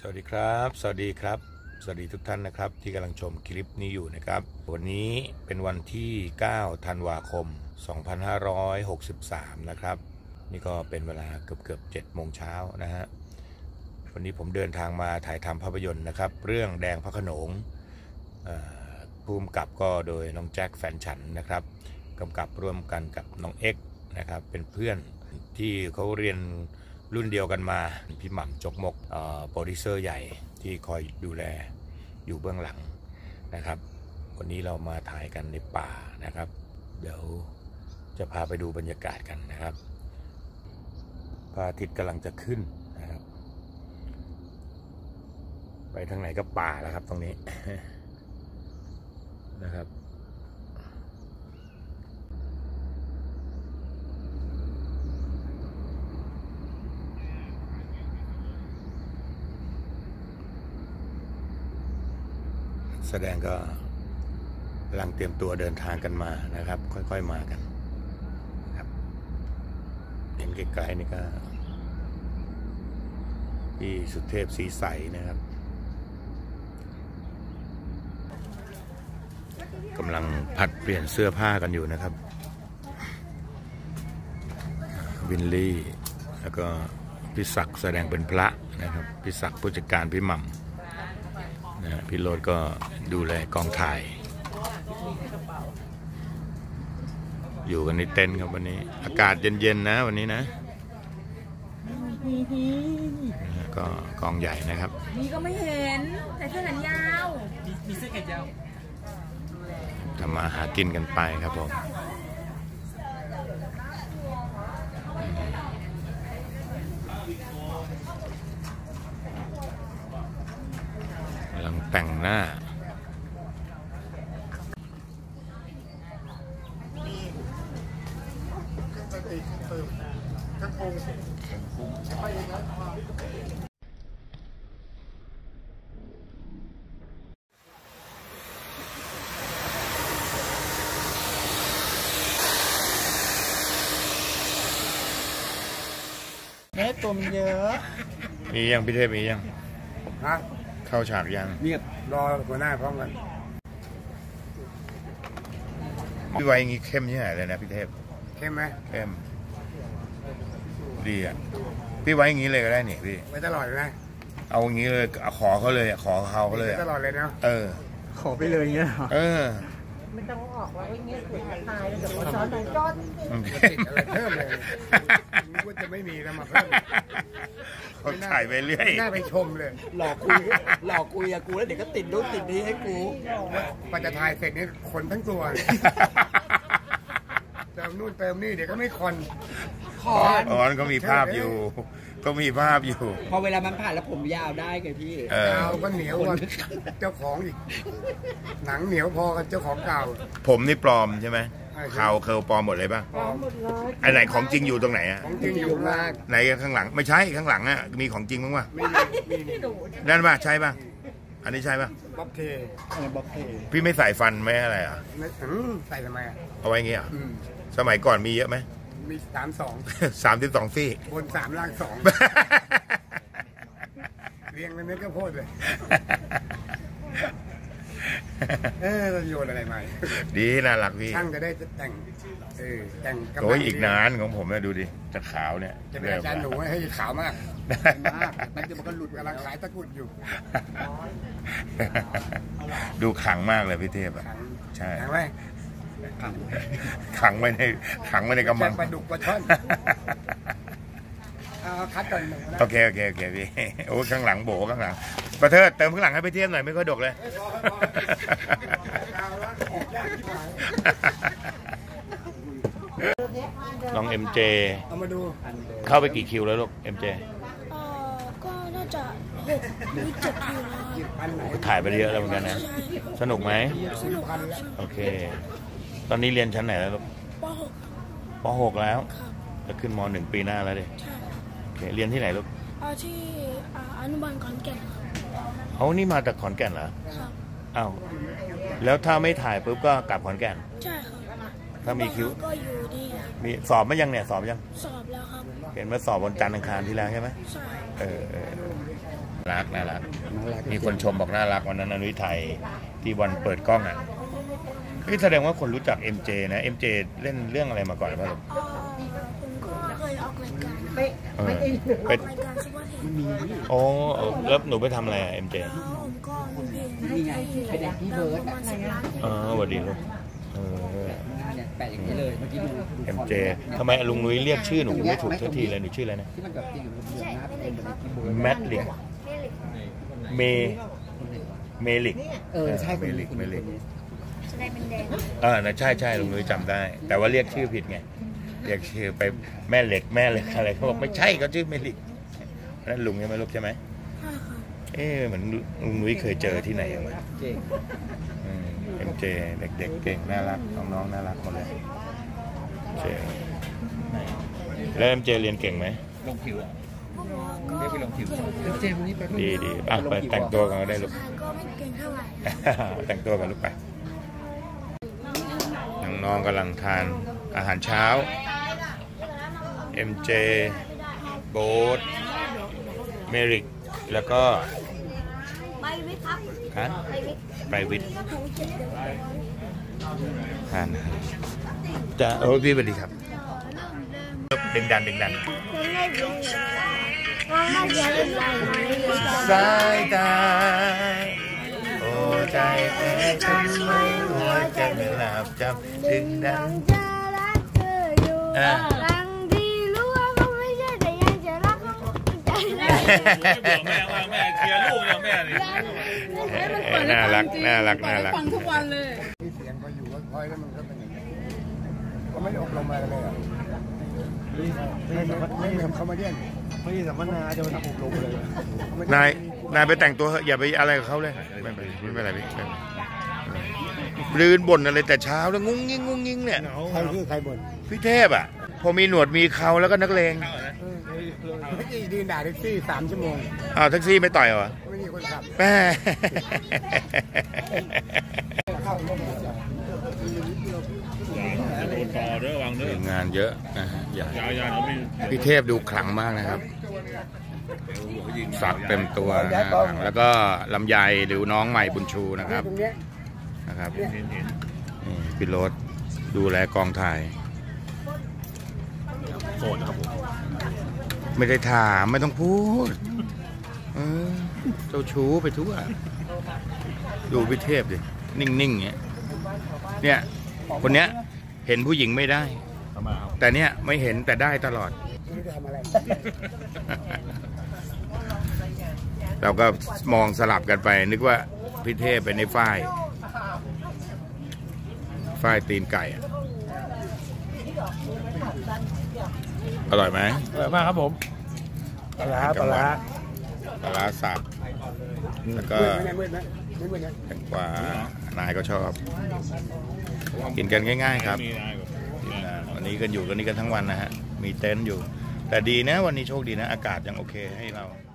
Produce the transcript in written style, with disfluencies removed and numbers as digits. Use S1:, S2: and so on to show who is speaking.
S1: สวัสดีครับสวัสดีครับสวัสดีทุกท่านนะครับที่กำลังชมคลิปนี้อยู่นะครับวันนี้เป็นวันที่9ธันวาคม2563นะครับนี่ก็เป็นเวลาเกือบ7 โมงเช้านะฮะวันนี้ผมเดินทางมาถ่ายทำภาพยนตร์นะครับเรื่องแดงพระโขนงผู้กำกับก็โดยน้องแจ็คแฟนฉันนะครับกำกับร่วมกันกับน้องเอ็กซ์นะครับเป็นเพื่อนที่เขาเรียนรุ่นเดียวกันมาพี่หม่ำจกมกโปรดิวเซอร์ใหญ่ที่คอยดูแลอยู่เบื้องหลังนะครับวันนี้เรามาถ่ายกันในป่านะครับเดี๋ยวจะพาไปดูบรรยากาศกันนะครับพระอาทิตย์กำลังจะขึ้นนะครับไปทางไหนก็ป่าแล้วครับตรงนี้ นะครับแสดงก็กำลังเตรียมตัวเดินทางกันมานะครับค่อยๆมากันครับเห็นไกลๆนี่ก็ที่สุเทพศรีใสนะครับกำลังผัดเปลี่ยนเสื้อผ้ากันอยู่นะครับวินลี่แล้วก็พี่ศักดิ์แสดงเป็นพระนะครับพี่ศักดิ์ผู้จัดการพี่หม่ำนะพี่โรดก็ดูแลกองถ่ายอยู่กันในเต็นท์ครับวันนี้อากาศเย็นๆนะวันนี้นะก็กองใหญ่นะครับ
S2: นี่ก็ไม่เห็นใส่เสื้อแขนยาวมีเสื้อแขนยาว
S1: ทำมาหากินกันไปครับผมกำลังแต่งหน้า
S3: แม่ตัวมันเยอะ
S1: มียังพี่เทพมียัง
S3: ฮะ
S1: เข้าฉากยัง
S3: เรียบรอหัวหน้าพร้อมกัน
S1: พี่ไว้งี้เข้มที่ไหนเลยนะพี่เทพ
S3: เข้มไหม
S1: เข้มดีอ่ะพี่ไว้งี้เลยก็ได้เนี่ยพี่
S3: ไว้ตลอดเลยนะ
S1: เอางี้เลยขอเขาเลยขอเขาเลย
S3: ตลอดเลยเนาะขอไปเลยเงี้ย
S2: ไม่ต้องออกแล้วเงี้ยถือตายแล้วเดี๋ยวเขาซ้อนไหนจอด
S3: ติดอะไรเพิ่มเลยนึกว่าจะไม่มีแล้วมาเพิ่ม
S1: เขาถ่ายไปเรื่อย
S3: น่าไปชมเลยหลอกคุยกับกูแล้วเดี๋ยวก็ติดนู้นติดนี้ให้กูพอจะถ่ายเสร็จนี่คนทั้งตัวเติมนู่นเติมนี่เดี๋ยวก็ไม่คน
S1: ก็มีภาพอยู่ก็มีภาพอยู่
S3: พอเวลามันผ่านแล้วผมยาวได้ไงพี่ยาวก็เหนียวกว่าเจ้าของอีกหนังเหนียวพอกับเจ้าของเก่า
S1: ผมนี่ปลอมใช่ไหมข่าวเคอปลอมหมดเลยป่ะ
S2: ปลอมหมดเลย
S1: ไอ้ไหนของจริงอยู่ตรงไหนอ่ะ
S3: ของจริงอยู่ล่าง
S1: ไหนข้างหลังไม่ใช่ข้างหลังอ่ะมีของจริงมั้งวะ
S3: มี
S1: นั่นป่ะใช่ป่ะอันนี้ใช่ป่ะ
S3: บ๊อบเทบ๊อบเท
S1: พี่ไม่ใส่ฟันไหมอะไรอ่ะ
S3: ใส่ทำไมอ่ะ
S1: เอาไว้เงี้ยสมัยก่อนมีเยอะไหม
S3: มี
S1: 32ซี่
S3: บน3ล่าง2เรียงเป็นเม็ดข้าวโพดเลยเราโยนอะไรมา
S1: ดีน่ารักพี่
S3: ช่างจะได้แต่ง
S1: โอ้ยอีกนานของผมเนี่ยดูดิจะขาวเนี่ย
S3: จะเป็นอาจารย์หนูให้ขาวมากมันจะมันก็หลุดกำลังขายตะกุดอยู่
S1: ดูขังมากเลยพี่เทพอ่ะใช่
S3: ขังไหม
S1: ขังไว้ในกำมัง
S3: ปลาดุกปลาช่อนคัดก่อน
S1: โอเคพี่โอ้ข้างหลังโบข้างหลังประเทิดเติมข้างหลังให้พี่เทพหน่อยไม่ค่อยดกเลยน้อง MJ
S3: เอามาดู
S1: เข้าไปกี่คิวแล้วลูก MJ
S2: ก็น่าจะ6 หรือ 7 คิวแล้ว
S1: ถ่ายไปเยอะแล้วเหมือนกันนะสนุกไหม
S2: สนุก
S1: โอเคตอนนี้เรียนชั้นไหนแล้วลูกป.6 แล้วจะขึ้นม.1 ปีหน้าแล้วดิโอเคเรียนที่ไหนลูก
S2: ที่อนุบาลขอนแก่น
S1: เขานี่มาจากขอนแก่นเหรอ
S2: ครับ
S1: อ้าวแล้วถ้าไม่ถ่ายปุ๊บก็กลับขอนแก่น
S2: ใช่ครับ
S1: ถ้ามีคิว
S2: ก็อยู่ดี
S1: มีสอบไม่ยังเนี่ยสอบยัง
S2: สอบแล้วครับ
S1: เห็นมาสอบบนจันทร์อังคารที่แล้วใช่ไหม
S2: ใช่
S1: น่ารักมีคนชมบอกน่ารักวันนั้นนุ้ยไทยที่วันเปิดกล้องอ่ะนี่แสดงว่าคนรู้จัก MJ นะ MJ เล่นเรื่องอะไรมาก่อนหรือเปล่าลูก
S2: ผมก็เคยออกรายการ
S1: เป็น
S2: ออกรายการซุปเปอร์เทน
S1: อ๋อแล้วหนูไปทำอะไรอ่ะ MJ
S2: แล้วผมก็มีเพลงให้ประมาณ10 ล้านเพลง
S1: อ๋อสวัสดีลูก
S4: เนี่ยแปะอย่างนี้เลยเมื่อกี้ดู
S1: MJ ทำไมลุงนุ้ยเรียกชื่อหนูไม่ถูกสักทีเลยหนูชื่ออะไรนะ
S4: ที่มันแบบติดอยู่บนหน้าเป็นแบบที่โบย
S1: แมทลิกเมลิก
S4: ใช่
S1: เมลิก
S2: แสดงเป็นแดง
S1: นะใช่ลุงนุ้ยจำได้ แต่ว่าเรียกชื่อผิดไงเรียกชื่อไปแม่เหล็กอะไรเขาบอกไม่ใช่เขาชื่อเมลิกนั่นลุงใช่ไหมลูกใช่ไหม
S2: ใช่ค่ะ
S1: เหมือนลุงนุ้ยเคยเจอที่ไหนอย่างไร
S4: เก่ง
S1: MJ เด็กๆเก่งน่ารักน้องๆน่ารักหมดเลยแล้ว MJ เรียนเก่งไหม
S4: ลงผิวอ่ะ
S2: พวกเราก็
S4: ไปลงผิวเจมส์นี่ไป
S1: ดีไปแต่งตัวกันก็ได้ลูก
S2: ก็ไม่เก่งเท่าไหร่
S1: แต่งตัวกันลูกไปน้องๆกำลังทานอาหารเช้า MJ โบ๊ทเมริกแล้วก็
S2: ไปวิทย์ครับ
S1: ฮะ
S2: ไปวิทย์
S1: ไปวิทย์
S2: ผมเจ็บเดี๋ยว
S1: ทานจะพี่สวัสดีครับดึงดัน
S2: ผมไม่เรียนเลย
S1: สายตาโอ้ใจแพ้ฉันไม่หัวใจไม่หลับจำถึงดัง
S2: จะรักเธออยู่ดังที่รู้ว่าเขาไม่ใช่แต่ยังจะรักเขาใจเลย
S5: แม่เคลียร์ลูกแล้วแม่นี่
S1: น่ารัก
S5: ฟังทุกวันเลย
S3: ที่เสียงพออยู่ก็คอยแล้วมันก็เป็นอย่างนี้ก็ไม่ได้อบรมอะไรเลยอ่ะไม่เหมือนเขามาเรียนไม่ได้สัมมนาจะมาทำอบรมเลย
S1: นายไปแต่งตัวอย่าไปอะไรกับเขาเลยไม่เป็นไรพี่ลืนบ่นอะไรแต่เช้าแล้วงุ้งงิ้งเนี่ย
S3: ใครคือใครบ่น
S1: พี่เทพอ่ะพอมีหนวดมีเขาแล้วก็นักเลง
S3: เมื่อกี้ยืนด่าแท็กซี่3 ชั่วโมง
S1: แท็กซี่ไม่ต่อยเหรอ
S3: ไม่มีคนขับ
S1: แม่
S5: ต่อเด้อวางเด้อง
S1: านเยอะนะฮะใหญ่
S5: ยาวๆนะพี่
S1: พี่เทพดูขลังมากนะครับสักเต็มตัวนะแล้วก็ลำไยหรือน้องใหม่บุญชูนะครับ
S3: ตรงเนี้ย
S1: นะครับนี่พี่โรสดูแลกองถ่าย
S5: โสดครับผม
S1: ไม่ได้ถามไม่ต้องพูดเจ้าชู้ไปทั่วดูพี่เทพดินิ่งๆเนี่ยคนเนี้ยเห็นผู้หญิงไม่ได้ แต่เนี้ยไม่เห็นแต่ได้ตลอด
S3: ไม่ได้ทำอะไร
S1: เราก็มองสลับกันไปนึกว่าพี่เทพเป็นในฝ้ายตีนไก่อร่อยไหม
S5: อร่อยมากครับผม
S3: ปลา
S1: ปลาร้าสับแล้วก็
S3: มืดไหมไม่มืดนะ
S1: แตงกวานายก็ชอบกินกันง่ายๆครับวันนี้กันอยู่กันนี้กันทั้งวันนะฮะมีเต็นท์อยู่แต่ดีนะวันนี้โชคดีนะอากาศยังโอเคให้เรา